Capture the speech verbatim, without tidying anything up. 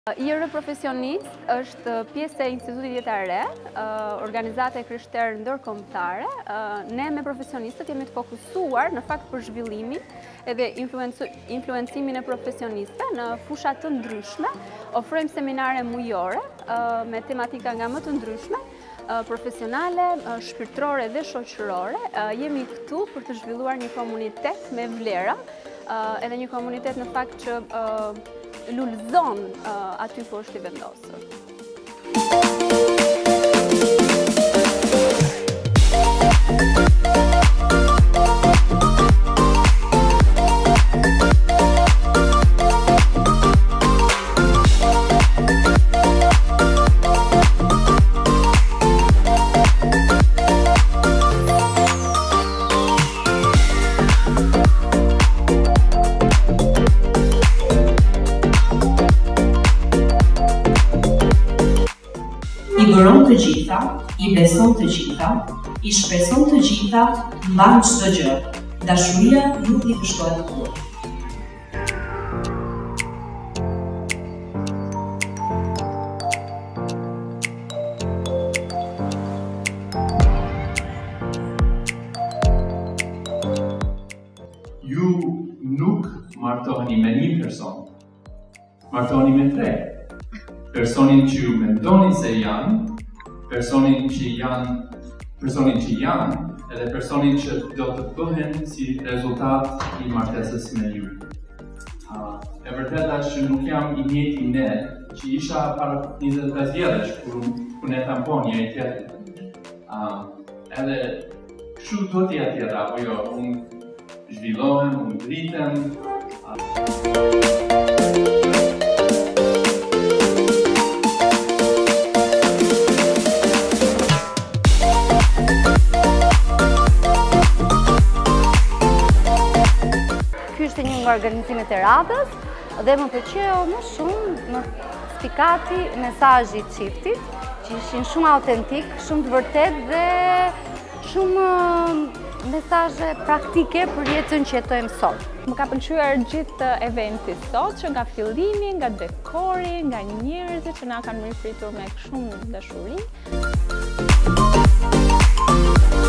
I R Profesionist është pjesë e Institutit Jetar Re, organizate krishtere ndërkombëtare. Ne me profesionistët jemi të fokusuar në fakt për zhvillimin edhe influencimin e profesionistëve në fusha të ndryshme. Ofrojmë seminare mujore me tematika nga më të ndryshme, profesionale, shpirtërore dhe shoqërore. Jemi këtu për të zhvilluar një komunitet me vlera, edhe një komunitet në fakt që lullëzon aty ku është i vendosur. I bëron të gjitha, i beson të gjitha, i shpreson të gjitha, mban çdo gjë. Dashuria nuk i dështohet kurrë. Ju nuk martoheni me një person, martoheni me tre. Personin që ju mendoni se janë, personin që janë, personin që janë, edhe personin që do të bëhen si rezultat i martesës me ju. Uh, e vërteta që nuk jam i njëjti ne, që isha para njëzet e pesë vjetësh kur kur ne tampon njëri tjetrin. Uh, edhe kështu do të jetë tjetër, apo jo, unë zhvillohem, unë vritem. Uh, Ishte një nga organizimet e radhës dhe më pëlqeu më shumë në spikati mesazhi i çiftit, që ishin shumë autentik, shumë të vërtet dhe shumë mesazhe praktike për jetën që jetojmë sot. Më ka pëlqyer gjithë eventi sot, që nga fillimi, nga dekori, nga njerëzit që na kanë mirëpritur me shumë dashuri.